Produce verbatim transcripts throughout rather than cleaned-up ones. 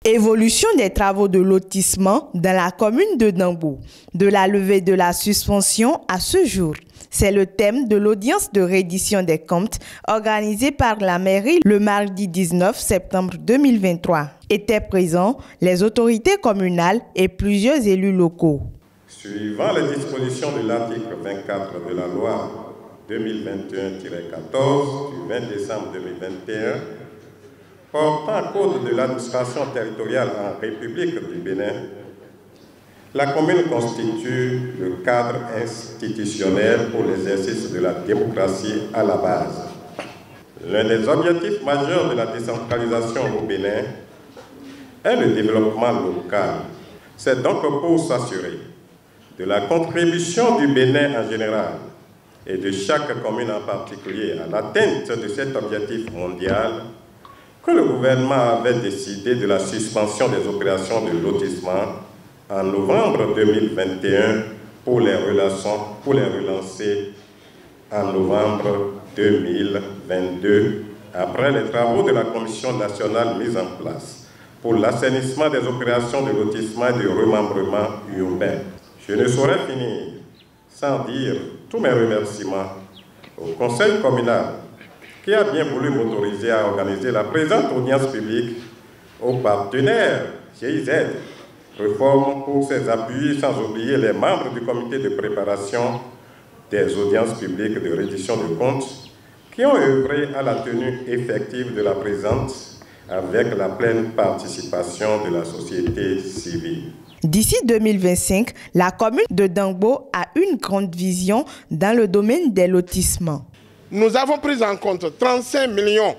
Évolution des travaux de lotissement dans la commune de Dangbo. De la levée de la suspension à ce jour. C'est le thème de l'audience de reddition des comptes organisée par la mairie le mardi dix-neuf septembre deux mille vingt-trois. Étaient présents les autorités communales et plusieurs élus locaux. Suivant les dispositions de l'article vingt-quatre de la loi deux mille vingt et un tiret quatorze du vingt décembre deux mille vingt et un, portant code de l'administration territoriale en République du Bénin, la commune constitue le cadre institutionnel pour l'exercice de la démocratie à la base. L'un des objectifs majeurs de la décentralisation au Bénin est le développement local. C'est donc pour s'assurer de la contribution du Bénin en général et de chaque commune en particulier à l'atteinte de cet objectif mondial que le gouvernement avait décidé de la suspension des opérations de lotissement en novembre deux mille vingt et un pour les, relations, pour les relancer en novembre deux mille vingt-deux après les travaux de la commission nationale mise en place pour l'assainissement des opérations de lotissement et de remembrement urbain. Je ne saurais finir sans dire tous mes remerciements au conseil communal qui a bien voulu m'autoriser à organiser la présente audience publique, aux partenaires G I Z, Réforme pour ses appuis, sans oublier les membres du comité de préparation des audiences publiques de reddition de comptes qui ont œuvré à la tenue effective de la présente avec la pleine participation de la société civile. D'ici deux mille vingt-cinq, la commune de Dangbo a une grande vision dans le domaine des lotissements. Nous avons pris en compte trente-cinq millions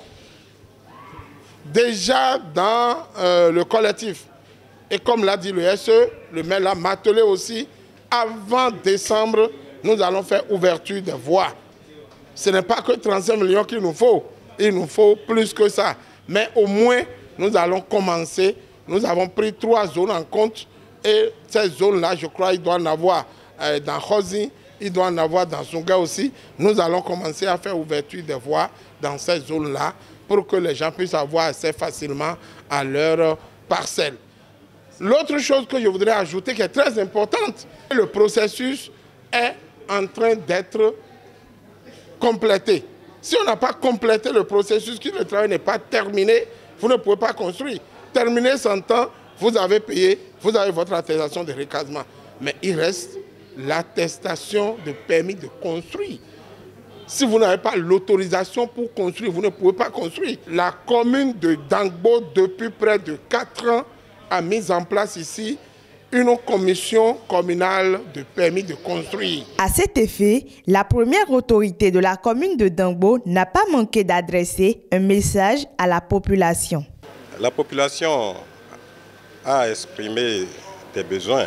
déjà dans euh, le collectif. Et comme l'a dit le S E, le maire l'a martelé aussi, avant décembre, nous allons faire ouverture des voies. Ce n'est pas que trente-cinq millions qu'il nous faut, il nous faut plus que ça. Mais au moins, nous allons commencer. Nous avons pris trois zones en compte. Et ces zones-là, je crois, il doit en avoir euh, dans Khosi, il doit en avoir dans Sunga aussi. Nous allons commencer à faire ouverture des voies dans ces zones-là pour que les gens puissent avoir accès facilement à leurs parcelles. L'autre chose que je voudrais ajouter qui est très importante, le processus est en train d'être complété. Si on n'a pas complété le processus, si le travail n'est pas terminé, vous ne pouvez pas construire. Terminé s'entend, vous avez payé, vous avez votre attestation de recasement. Mais il reste l'attestation de permis de construire. Si vous n'avez pas l'autorisation pour construire, vous ne pouvez pas construire. La commune de Dangbo, depuis près de quatre ans, a mis en place ici une commission communale de permis de construire. À cet effet, la première autorité de la commune de Dangbo n'a pas manqué d'adresser un message à la population. La population a exprimé des besoins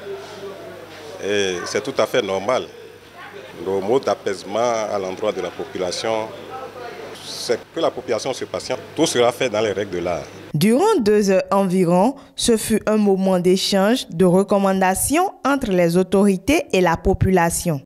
et c'est tout à fait normal. Le mot d'apaisement à l'endroit de la population, c'est que la population se patiente. Tout sera fait dans les règles de l'art. Durant deux heures environ, ce fut un moment d'échange, de recommandations entre les autorités et la population.